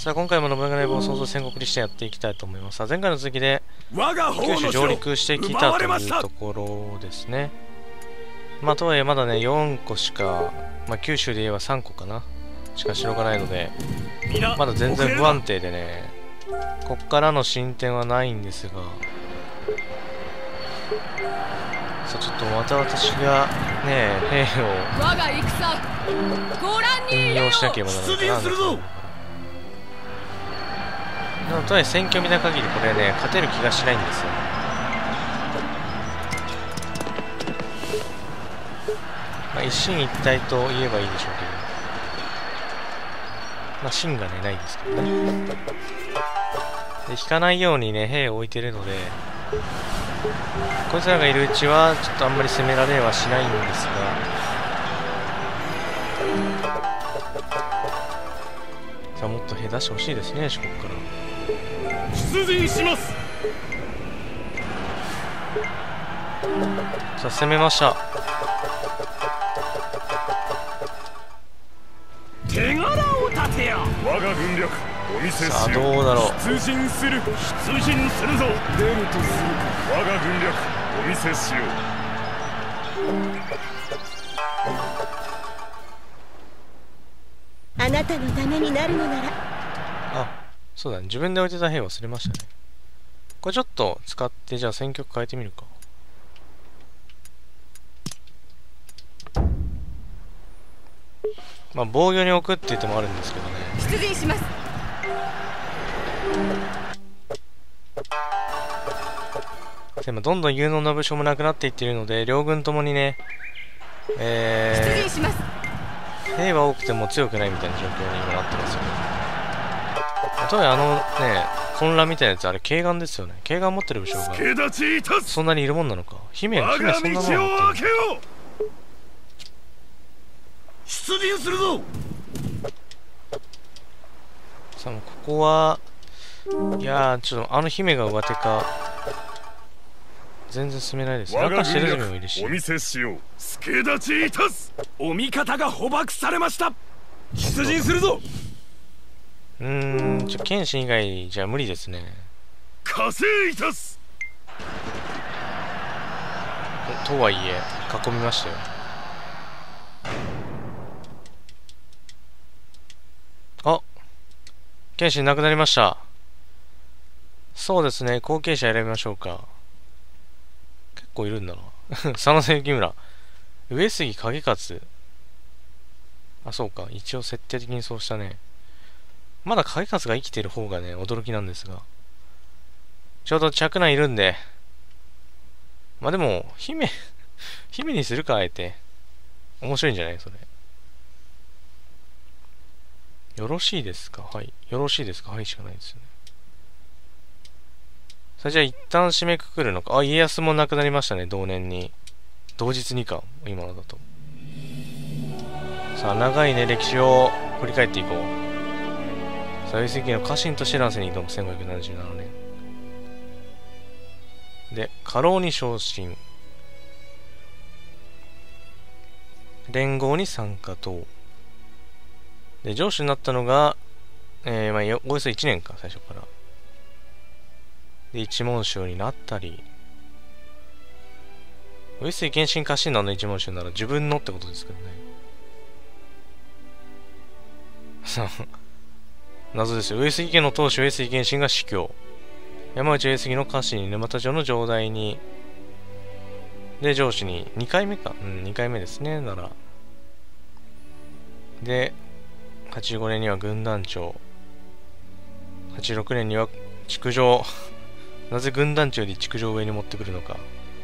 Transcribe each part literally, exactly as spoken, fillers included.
さあ今回も信長の野望を創造戦国にしてやっていきたいと思います。さあ前回の続きで九州上陸してきたというところですね。まあとはいえまだねよんこしか、まあ、九州で言えばさんこかなしか城がないのでまだ全然不安定でね、こっからの進展はないんですが、さあちょっとまた私がね兵を運用しなければならないかな。でもとはいえ戦況見た限りこれね勝てる気がしないんですよ。まあ一進一退と言えばいいでしょうけど、まあ芯がねないですけどね。で引かないようにね兵を置いてるので、こいつらがいるうちはちょっとあんまり攻められはしないんですが、さあもっと兵出してほしいですね四国から。 出陣します。 さあ攻めました。 手柄を立てよ。我が軍略お見せしよう。 さあどうだろう。 出陣する。出陣するぞ。出るとするか。我が軍略お見せしよう。あなたのためになるのなら。 あ、そうだね、自分で置いてた兵忘れましたね。これちょっと使ってじゃあ戦局変えてみるか。まあ防御に置くっていう手もあるんですけどね。 出陣します。 今どんどん有能な武将もなくなっていっているので、両軍ともにね、えー、 出陣します。 兵は多くても強くないみたいな状況に今なってますよね。例えばあのね混乱みたいなやつ、あれ慶願ですよね。慶願持ってる武将がそんなにいるもんなのか。姫姫そんなもん持ってる。 出陣するぞ。 さあもうここはいやーちょっとあの姫が上手か全然進めないですね。赤白攻めもいるし。 お見せしよう。助立ちいたす。お味方が捕獲されました。出陣するぞ。 うーんちょ剣心以外じゃ無理ですね。 加勢いたす。 とはいえ囲みましたよ。あ、剣心なくなりました。そうですね、後継者選びましょうか。結構いるんだな佐野関村、上杉景勝。あ、そうか、一応設定的にそうしたね。まだ景勝が生きてる方がね驚きなんですが、ちょうど嫡男いるんで、まあでも姫姫にするか。あえて面白いんじゃないそれ。よろしいですか。はい。よろしいですか。はいしかないですよね。さあじゃあ一旦締めくくるのか。あ、家康も亡くなりましたね。同年に。同日にか。今のだと。さあ長いね歴史を振り返っていこう。さあ上杉の家臣として乱世に挑むせんごひゃくななじゅうななねんで家老に昇進、連合に参加等で城主になったのが、えー、まあおよそいちねんか最初から。で一文将になったり、上杉謙信家臣団の一文将なら自分のってことですけどね。さあ謎ですよ。上杉家の当主上杉謙信が死去、山内上杉の家臣沼田城の城代にで城主ににかいめか、うんにかいめですねなら。ではちじゅうごねんには軍団長、はちじゅうろくねんには築城なぜ軍団長より築城を上に持ってくるのか。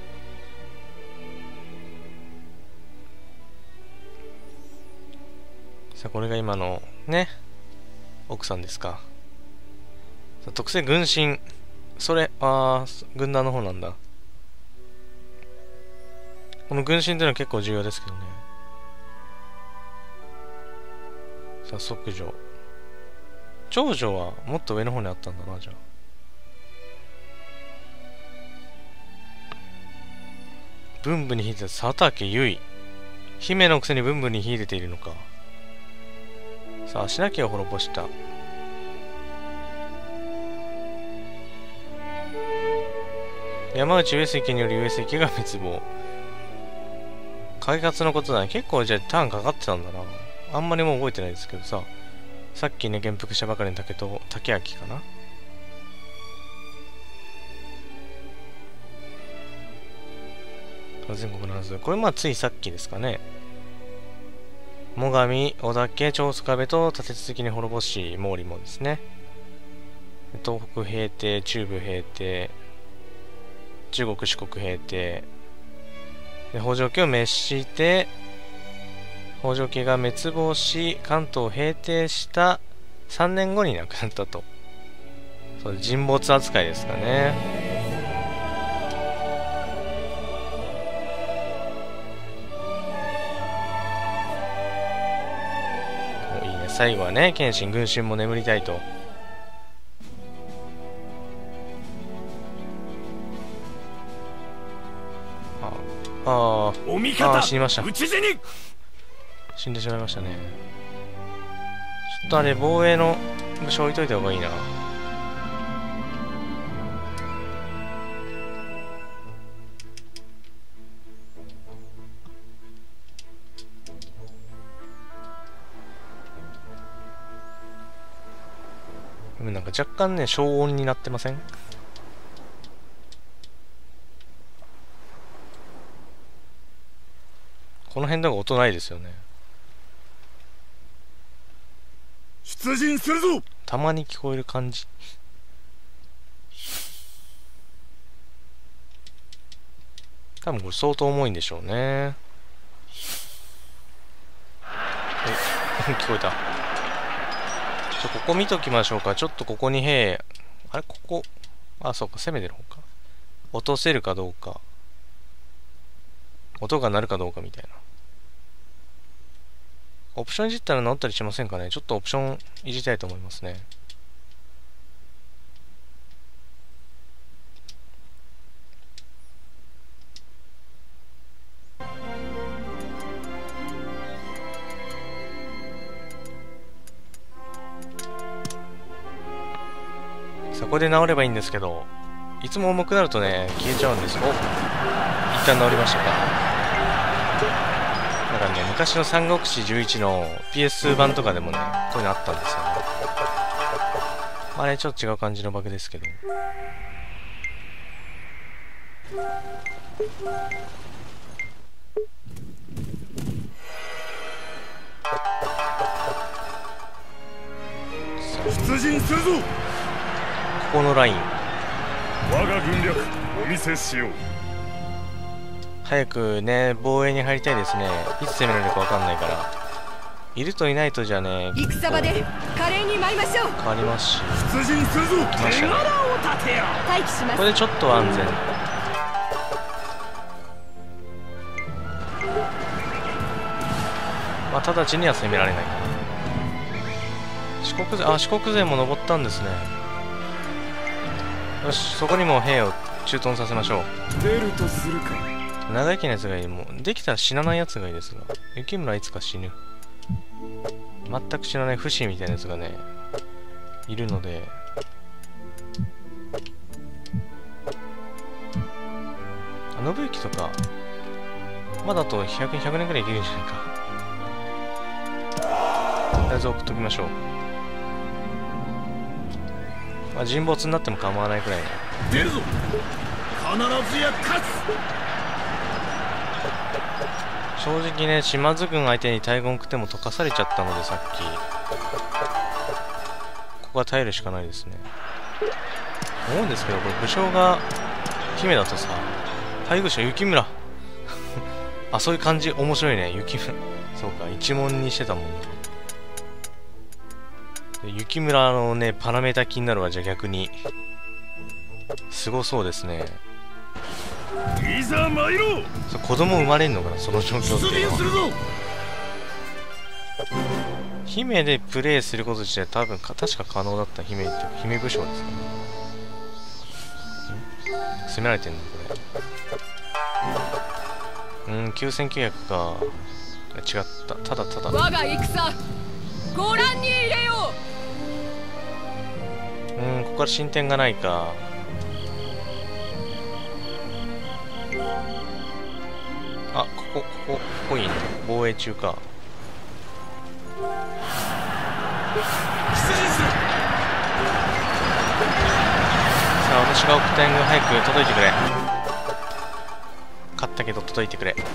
さあこれが今のね奥さんですか。さあ特性軍神、それあー軍団の方なんだ。この軍神というのは結構重要ですけどね。さあ即女、長女はもっと上の方にあったんだな。じゃあ文武に秀でた佐竹結衣、姫のくせに文武に秀でているのか。さあ足名家を滅ぼした山内上杉による上杉が滅亡。開発のことだね。結構じゃあターンかかってたんだな。あんまりもう覚えてないですけどさ。さっきね、元服したばかりの竹と竹明かな。全国のはず。これまあついさっきですかね。最上、織田家、長宗我部と立て続きに滅ぼし、毛利もですね。東北平定、中部平定、中国四国平定。で北条家を滅して、北条家が滅亡し、関東を平定したさんねんごに亡くなったと。そう人没扱いですかね。いいね。最後はね、謙信軍神も眠りたいと。ああ、 お味方、 あ死にました。 討ち死に。 死んでしまいましたね。ちょっとあれ防衛の武将置いといた方がいいな。でもなんか若干ね消音になってません？この辺でも音ないですよね。 出陣するぞ。 たまに聞こえる感じ。多分これ相当重いんでしょうね。え聞こえた。ちょここ見ときましょうか。ちょっとここに兵、あれここ、あそうか攻めてる方か。落とせるかどうか、音が鳴るかどうかみたいな。オプションいじったら治ったりしませんかね。ちょっとオプションいじりたいと思いますね。そこで治ればいいんですけど、いつも重くなるとね消えちゃうんですよ。お、一旦治りましたか。だからね、昔の三国志じゅういちの ピーエスツー 版とかでもね、こういうのあったんですよね。あれちょっと違う感じのバグですけど。 出陣するぞ。 ここのライン。 我が軍略お見せしよう。 早くね、防衛に入りたいですね。いつ攻められるか分かんないから。いるといないとじゃね、 戦場で華麗に舞いましょう。 変わりますし。 出陣するぞ。 来ましたね。 を立てよ。 待機します。 これでちょっと安全。まあ、直ちには攻められないかな。四国勢、あ、四国勢も登ったんですね。よし、そこにも兵を駐屯させましょう。 出るとするか。 長生きなやつがいい。もうできたら死なないやつがいいですが、雪村はいつか死ぬ。全く死なない不死みたいなやつがねいるので、あ、信行とかまだあとひゃく、ひゃくねんくらい生きるんじゃないか。とりあえず送っときましょう。まあ人没になっても構わないくらいの。 出るぞ。必ずや勝つ。 正直ね、島津軍相手に大軍食っても溶かされちゃったので、さっきここは耐えるしかないですね。思うんですけど、これ武将が姫だとさ、配偶者雪村あ、そういう感じ面白いね。雪村そうか、一門にしてたもんな。雪村のねパラメータ気になるわ。じゃあ逆にすごそうですね。 いざ参ろう。 そ子供生まれんのかな、その状況っていうのは。姫でプレイすること自体多分か確か可能だった。姫って姫武将ですかね。攻められてんのこれ。うん、きゅうせんきゅうひゃくか。違った。ただただ我が戦ご覧に入れよう。うん、ここから進展がないか。 おっぽいね。防衛中か。さあ私が送った援軍早く届いてくれ。勝ったけど届いてくれ。裏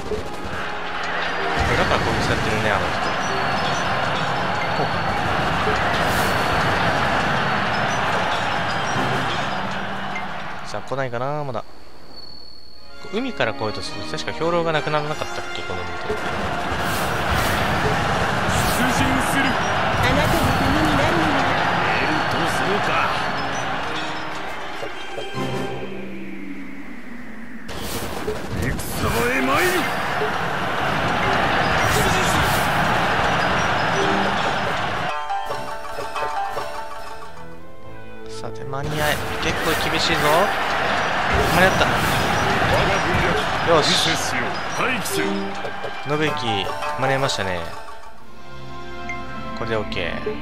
から攻撃されてるね、あの人。こうか。さあ来ないかな、まだ。海から来ようとすると確か兵糧がなくならなかったっけ、この海で。 出陣する。 あなたのためになるのはエルとするか。戦場へ参る。出陣する。さて間に合え。結構厳しいぞ。間に合った。よし、信行間に合いましたね。これで OK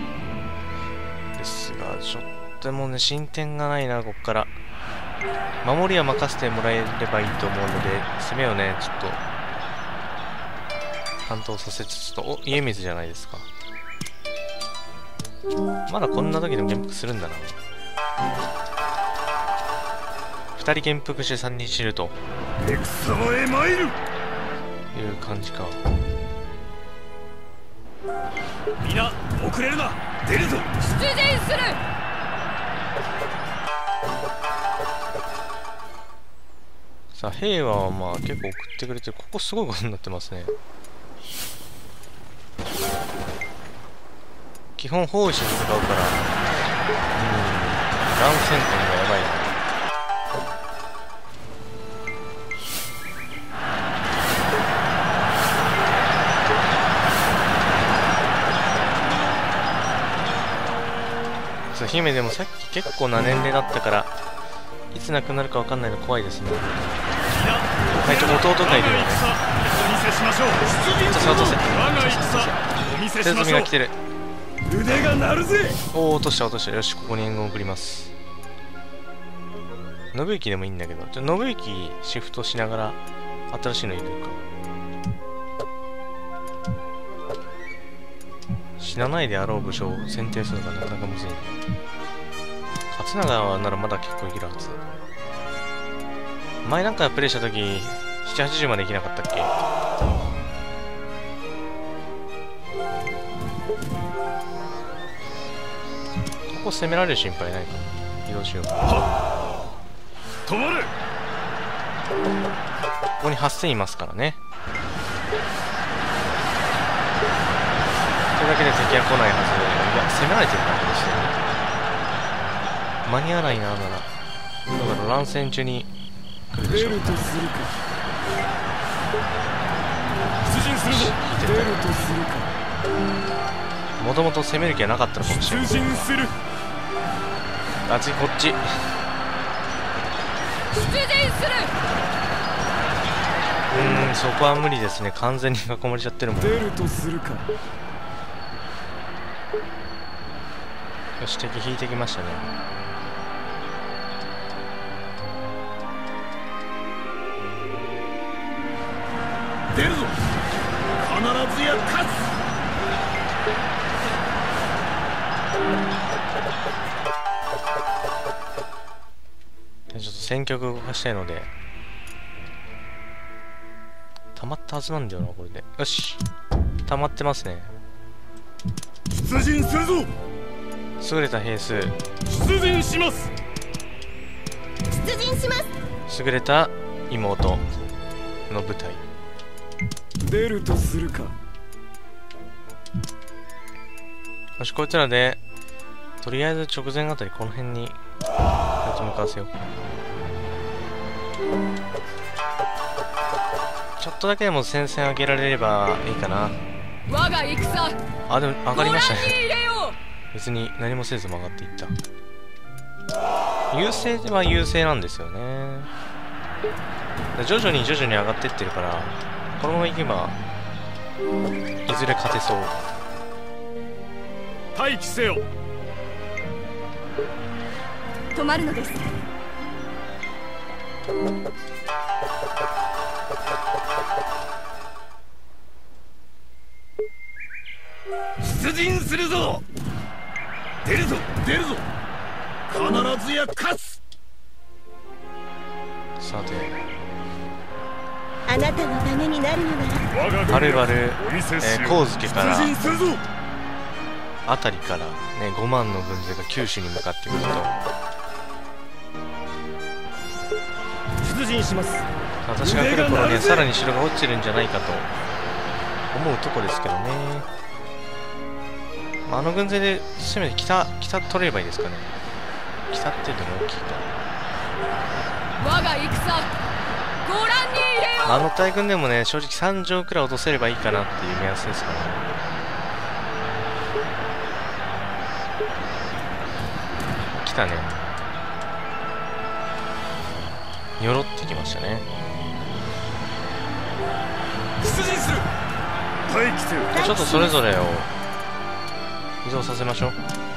ですが、ちょっともうね進展がないな。こっから守りは任せてもらえればいいと思うので、攻めをねちょっと担当させつつと。お、家水じゃないですか。まだこんな時でも元服するんだな。ふたり元服してさんにん死ぬと戦場へ参る。 いう感じか。 皆遅れるな。出るぞ。 出陣する。 さあ平和はまあ結構送ってくれて、ここすごいことになってますね。基本包囲して使うから、うん、乱戦闘がやばいな。姫でもさっき結構な年齢だったから、いつ亡くなるか分かんないの怖いですね。はい、ちょっと弟がいるよね。落とせ落とせ。手積みが来てる。 腕が鳴るぜ。 おお、落とした落とした。よし、ここに援軍送ります。信行でもいいんだけど、じゃ信行シフトしながら新しいのいるか。死なないであろう武将を選定するのがなかなかむずい。勝長ならまだ結構いけるはず。前なんかプレイした時ななじゅうはちじゅうまでいけなかったっけ。ここ攻められる心配ないか。移動しよう。 止まれ。 ここにはっせんいますからね。それだけで敵は来ないはず。いや、攻められてるな、これして。間に合わないな、なら。だから乱戦中に来るでしょう。 出るとするか。出陣するぞ。出るとするか。 もともと攻める気はなかったのかもしれない。 出陣する。 あ、次こっち。 出陣する。 うーん、そこは無理ですね。完全に囲まれちゃってるもん。 出るとするか。 よし、敵引いてきましたね。 出るぞ。必ずや勝つ。 ちょっと戦局動かしたいので、溜まったはずなんだよな、これで。よし、溜まってますね。 出陣するぞ。 優れた兵数。 出陣します。 出陣します。 優れた妹の部隊。 出るとするか。 よし、こいつらでとりあえず直前あたりこの辺にこいつ向かわせよう。ちょっとだけでも戦線上げられればいいかな。 我が戦。 あ、でも上がりましたね。 ご覧に入れよ別に何もせずも上がっていった。優勢は優勢なんですよね。徐々に徐々に上がってってるから、このままいけばいずれ勝てそう。 待機せよ。 止まるのです。 出陣するぞ。出るぞ出るぞ、必ずや勝つ。 さて、 あなたのためになるのならはるばる、えー、光介からあたりから、ね、ごまんの軍勢が九州に向かってくると、 出陣します。 私が来る頃ね、さらに城が落ちてるんじゃないかと思うとこですけどね。あの軍勢でせめて北北取れればいいですかね。北っていうのも大きいか。 我が戦ご覧に入れよ。 あの大軍でもね、正直さん城くらい落とせればいいかなっていう目安ですかね。来たね。にょろってきましたね。 出陣する。待機せよ。 ちょっとそれぞれを移動させましょう。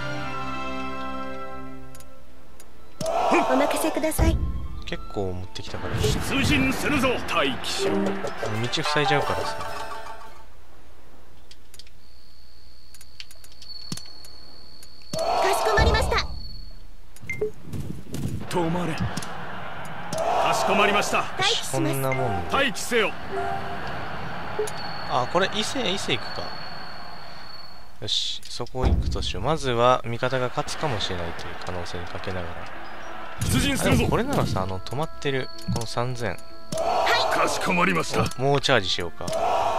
お任せください。 結構持ってきたから出陣するぞ。待機しろ。 道塞いじゃうからさ。 かしこまりました。 止まれ。かしこまりました。 待機しこんます。 なもんで、 待機せよ。 あ、これ伊勢伊勢行くか。よし、そこ行くとしよう。まずは味方が勝つかもしれないという可能性にかけながら。 出陣するぞ。 あでもこれならさ、あの止まってるこのさんぜん、 かしこまりました。 もうチャージしようか。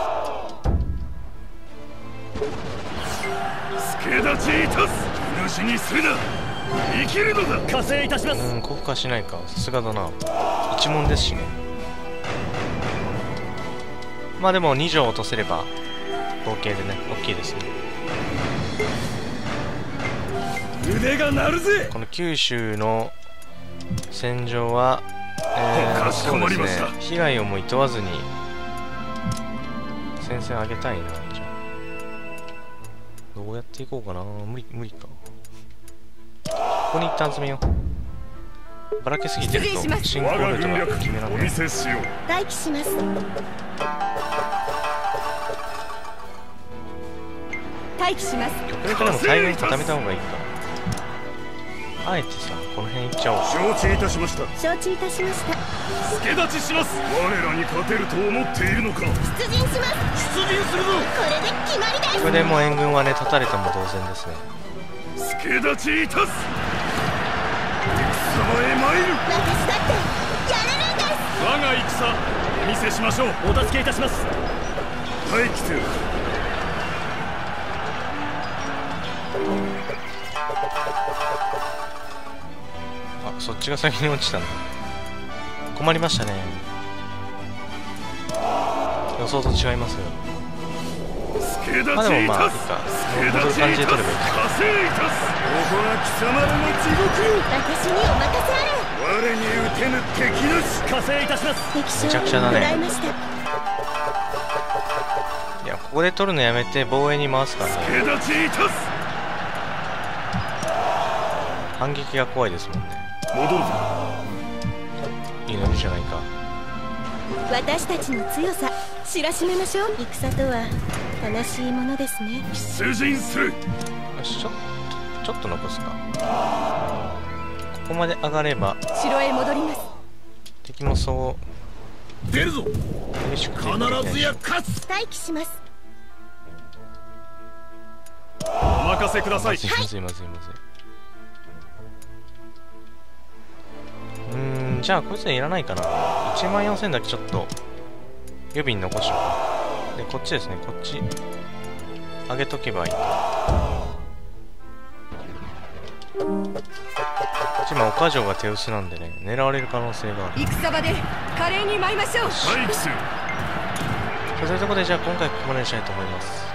助立ちいたす。主にするな。生きるのだ。加勢いたします。 うん、降下しないか。さすがだな。一問ですしね。まあでもに城落とせれば合計でね、大きいですね。 腕が鳴るぜ。 この九州の戦場は、えー、 かしこまりました。 そうですね、被害をもいとわずに戦線上げたいな。じゃあどうやっていこうかな。無理無理か。ここに一旦集めよう。ばらけすぎてると進行ルートが決められない。 せしよう。 待機します。 待機します。 極力でも大軍固めた方がいいか。あえてさ、この辺行っちゃおう。 承知いたしました。 承知いたしました。 助立ちします。我らに勝てると思っているのか。 出陣します。 出陣するぞ。 これで決まりです。 これでもう援軍はね、断たれたも同然ですね。 助立ちいたす。戦へ参る。 私だってやれるんです。 我が戦お見せしましょう。お助けいたします。待機せよ。 あ、そっちが先に落ちたんだ。困りましたね。予想と違いますよ。まあでもまあいいか。戻る感じで取ればいいか。 加勢いたす。ここは貴様らの地獄よ。 私にお任せあれ。 我に撃てぬ敵なし。加勢いたします。 敵将めちゃくちゃだねを捉えました。 いや、ここで取るのやめて防衛に回すからね。 助立ちいたす。 反撃が怖いですもんね。 戻るぞ。 いいのにじゃないか。 私たちの強さ知らしめましょう。戦とは悲しいものですね。 出陣する。 よし、ちょっとちょっと残すか。ここまで上がれば城へ戻ります。 敵もそう出るぞ。 激しく必ずや勝つ。 待機します。 お任せください。 まずいまずいまずいまずい。うーん、じゃあこいつはいらないかな。いちまんよんせんだけちょっと予備に残しとく。で、こっちですね、こっち上げとけばいいか。今岡城が手薄なんでね、狙われる可能性がある。 戦場で華麗に舞いましょう。 待機する。 そういうところでじゃあ今回ここまでにしたいと思います。